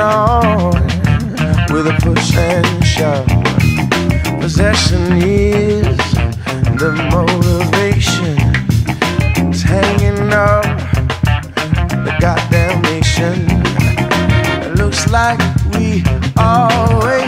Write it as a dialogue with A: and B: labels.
A: on with a push and shove. Possession is the motivation. It's hanging up the goddamn nation. It looks like we always